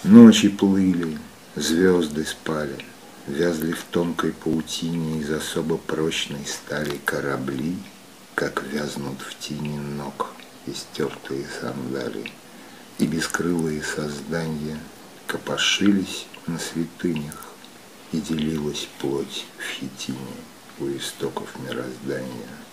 Ночи плыли, звезды спали, вязли в тонкой паутине из особо прочной стали корабли, как вязнут в тени ног истертые сандали, и бескрылые создания копошились на святынях, и делилась плоть в хитине у истоков мироздания.